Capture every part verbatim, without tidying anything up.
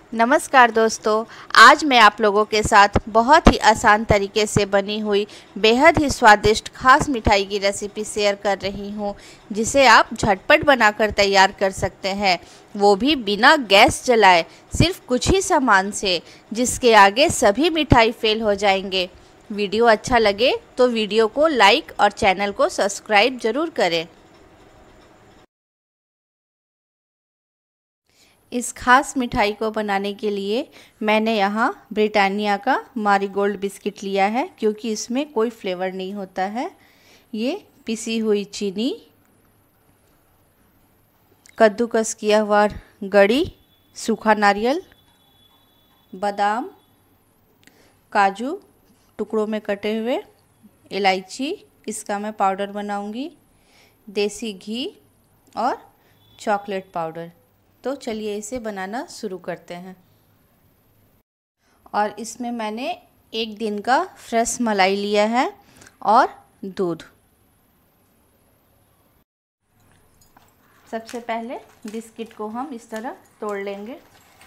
नमस्कार दोस्तों, आज मैं आप लोगों के साथ बहुत ही आसान तरीके से बनी हुई बेहद ही स्वादिष्ट खास मिठाई की रेसिपी शेयर कर रही हूँ, जिसे आप झटपट बनाकर तैयार कर सकते हैं, वो भी बिना गैस जलाए, सिर्फ कुछ ही सामान से, जिसके आगे सभी मिठाई फेल हो जाएंगे। वीडियो अच्छा लगे तो वीडियो को लाइक और चैनल को सब्सक्राइब ज़रूर करें। इस खास मिठाई को बनाने के लिए मैंने यहाँ ब्रिटानिया का मारीगोल्ड बिस्किट लिया है, क्योंकि इसमें कोई फ्लेवर नहीं होता है। ये पिसी हुई चीनी, कद्दूकस किया हुआ गरी, सूखा नारियल, बादाम, काजू टुकड़ों में कटे हुए, इलायची, इसका मैं पाउडर बनाऊंगी, देसी घी और चॉकलेट पाउडर। तो चलिए इसे बनाना शुरू करते हैं। और इसमें मैंने एक दिन का फ्रेश मलाई लिया है और दूध। सबसे पहले बिस्किट को हम इस तरह तोड़ लेंगे।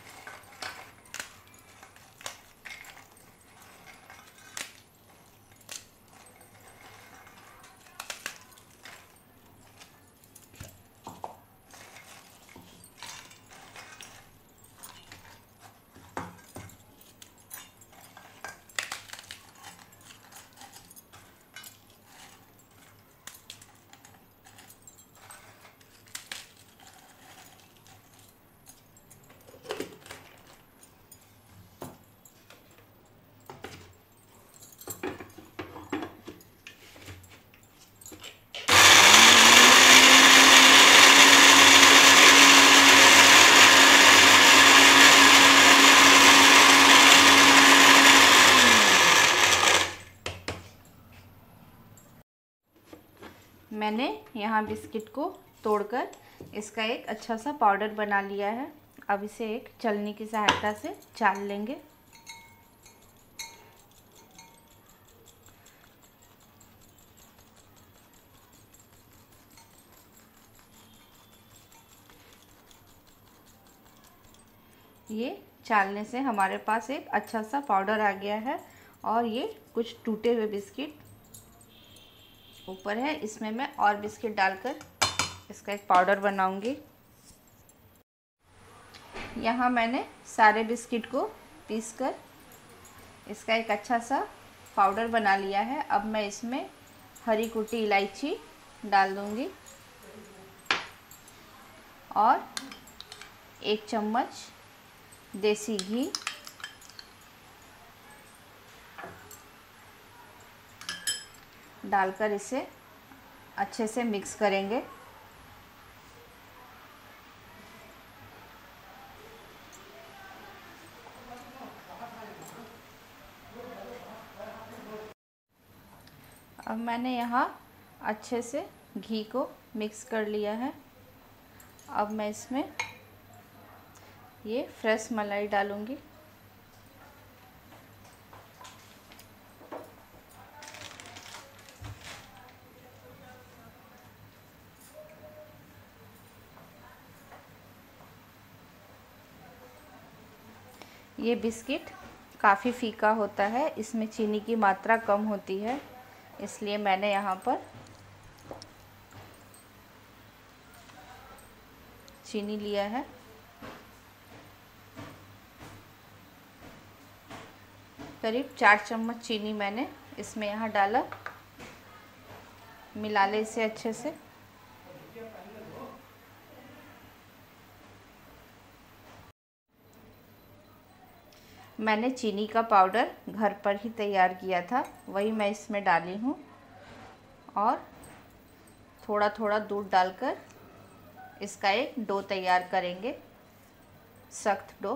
मैंने यहाँ बिस्किट को तोड़कर इसका एक अच्छा सा पाउडर बना लिया है। अब इसे एक छलनी की सहायता से चाल लेंगे। ये चालने से हमारे पास एक अच्छा सा पाउडर आ गया है। और ये कुछ टूटे हुए बिस्किट ऊपर है, इसमें मैं और बिस्किट डालकर इसका एक पाउडर बनाऊंगी। यहाँ मैंने सारे बिस्किट को पीसकर इसका एक अच्छा सा पाउडर बना लिया है। अब मैं इसमें हरी कुटी इलायची डाल दूंगी और एक चम्मच देसी घी, डालकर इसे अच्छे से मिक्स करेंगे। अब मैंने यहाँ अच्छे से घी को मिक्स कर लिया है। अब मैं इसमें ये फ्रेश मलाई डालूंगी। ये बिस्किट काफ़ी फीका होता है, इसमें चीनी की मात्रा कम होती है, इसलिए मैंने यहाँ पर चीनी लिया है। करीब चार चम्मच चीनी मैंने इसमें यहाँ डाला। मिला ले इसे अच्छे से। मैंने चीनी का पाउडर घर पर ही तैयार किया था, वही मैं इसमें डाली हूँ और थोड़ा थोड़ा दूध डालकर इसका एक डो तैयार करेंगे, सख्त डो।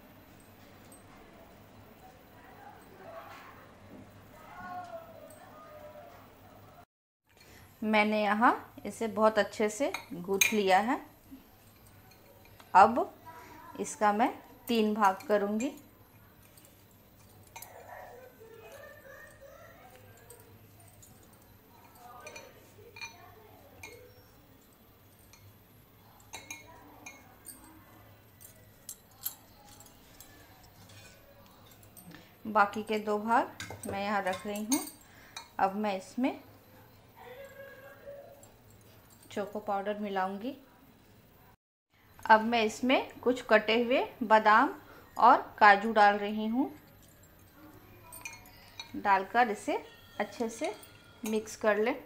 मैंने यहाँ इसे बहुत अच्छे से गूँथ लिया है। अब इसका मैं तीन भाग करूँगी। बाकी के दो भाग मैं यहाँ रख रही हूँ। अब मैं इसमें चोको पाउडर मिलाऊंगी। अब मैं इसमें कुछ कटे हुए बादाम और काजू डाल रही हूँ। डालकर इसे अच्छे से मिक्स कर लें।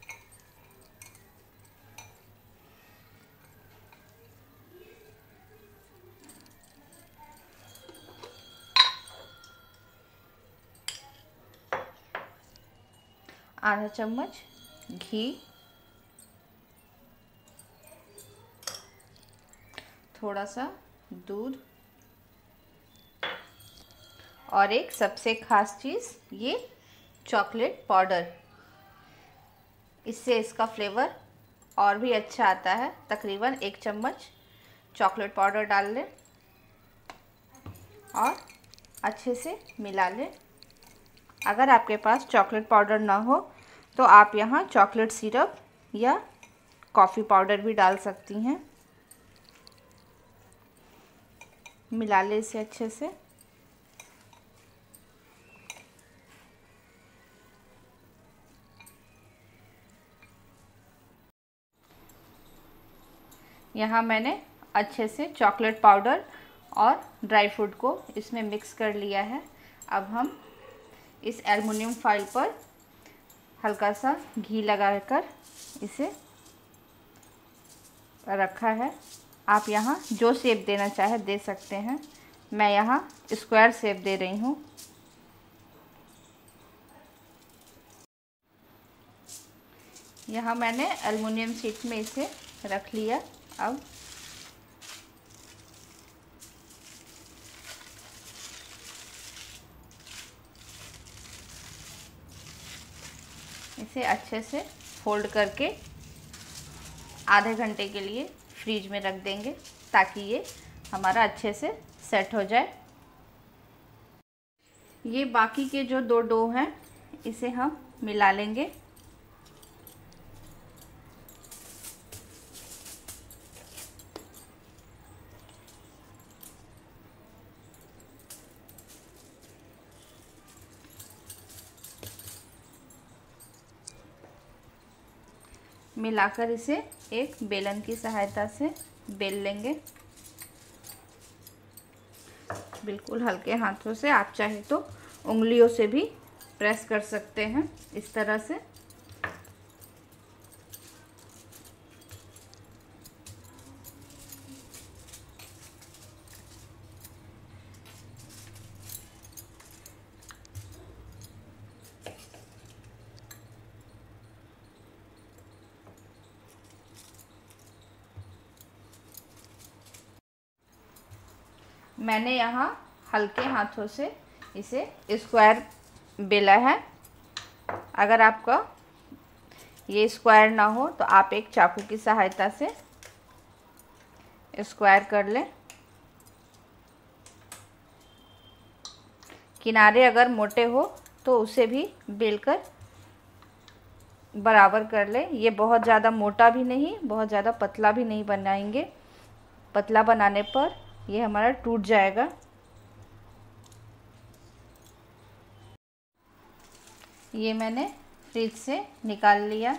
आधा चम्मच घी, थोड़ा सा दूध और एक सबसे खास चीज़ ये चॉकलेट पाउडर। इससे इसका फ्लेवर और भी अच्छा आता है। तकरीबन एक चम्मच चॉकलेट पाउडर डाल लें और अच्छे से मिला लें। अगर आपके पास चॉकलेट पाउडर ना हो तो आप यहाँ चॉकलेट सिरप या कॉफ़ी पाउडर भी डाल सकती हैं। मिला लें इसे अच्छे से। यहाँ मैंने अच्छे से चॉकलेट पाउडर और ड्राई फ्रूट को इसमें मिक्स कर लिया है। अब हम इस एल्युमिनियम फॉइल पर हल्का सा घी लगाकर इसे रखा है। आप यहाँ जो शेप देना चाहे दे सकते हैं। मैं यहाँ स्क्वायर शेप दे रही हूँ। यहाँ मैंने एल्युमिनियम शीट में इसे रख लिया। अब इसे अच्छे से फोल्ड करके आधे घंटे के लिए फ्रीज में रख देंगे ताकि ये हमारा अच्छे से सेट हो जाए। ये बाकी के जो दो डो हैं इसे हम मिला लेंगे। मिलाकर इसे एक बेलन की सहायता से बेल लेंगे। बिल्कुल हल्के हाथों से, आप चाहे तो उंगलियों से भी प्रेस कर सकते हैं इस तरह से। मैंने यहाँ हल्के हाथों से इसे स्क्वायर बेला है। अगर आपका ये स्क्वायर ना हो तो आप एक चाकू की सहायता से स्क्वायर कर लें। किनारे अगर मोटे हो तो उसे भी बेलकर बराबर कर लें। ये बहुत ज़्यादा मोटा भी नहीं, बहुत ज़्यादा पतला भी नहीं बनाएंगे। पतला बनाने पर ये हमारा टूट जाएगा। ये मैंने फ्रिज से निकाल लिया।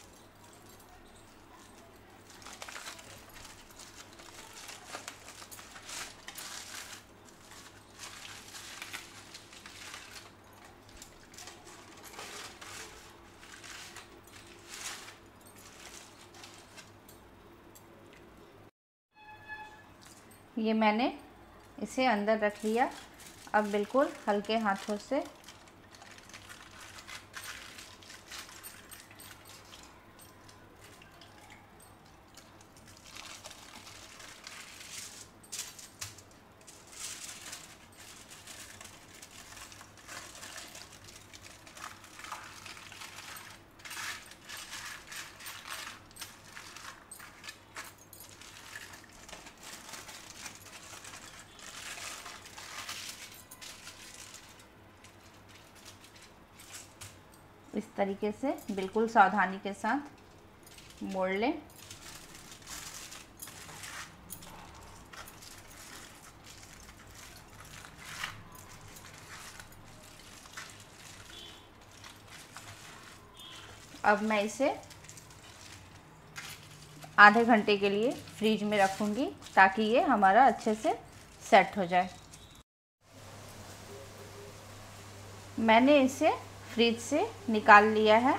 ये मैंने इसे अंदर रख लिया। अब बिल्कुल हल्के हाथों से इस तरीके से बिल्कुल सावधानी के साथ मोड़ लें। अब मैं इसे आधे घंटे के लिए फ्रीज में रखूँगी ताकि ये हमारा अच्छे से सेट हो जाए। मैंने इसे फ्रीज से निकाल लिया है।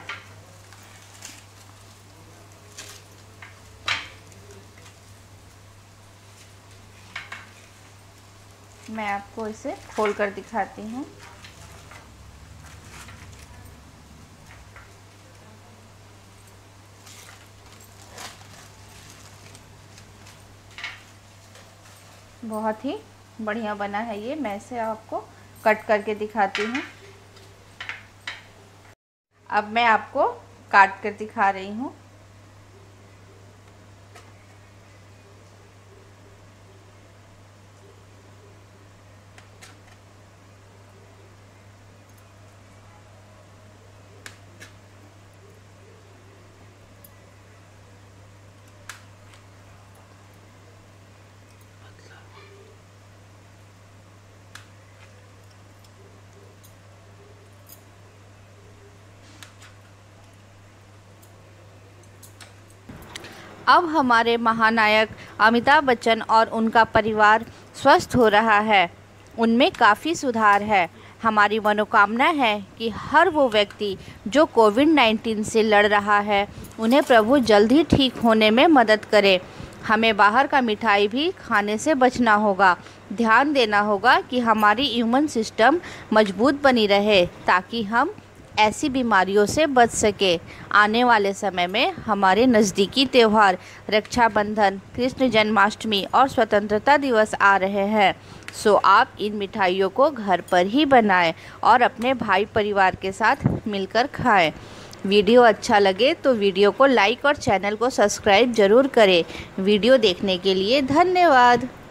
मैं आपको इसे खोल कर दिखाती हूँ। बहुत ही बढ़िया बना है ये। मैं इसे आपको कट करके दिखाती हूँ। अब मैं आपको काट कर दिखा रही हूँ। अब हमारे महानायक अमिताभ बच्चन और उनका परिवार स्वस्थ हो रहा है, उनमें काफ़ी सुधार है। हमारी मनोकामना है कि हर वो व्यक्ति जो कोविड नाइन्टीन से लड़ रहा है, उन्हें प्रभु जल्द ही ठीक होने में मदद करे। हमें बाहर का मिठाई भी खाने से बचना होगा। ध्यान देना होगा कि हमारी इम्यून सिस्टम मजबूत बनी रहे ताकि हम ऐसी बीमारियों से बच सके। आने वाले समय में हमारे नज़दीकी त्यौहार रक्षाबंधन, कृष्ण जन्माष्टमी और स्वतंत्रता दिवस आ रहे हैं। सो आप इन मिठाइयों को घर पर ही बनाएं और अपने भाई परिवार के साथ मिलकर खाएं। वीडियो अच्छा लगे तो वीडियो को लाइक और चैनल को सब्सक्राइब ज़रूर करें। वीडियो देखने के लिए धन्यवाद।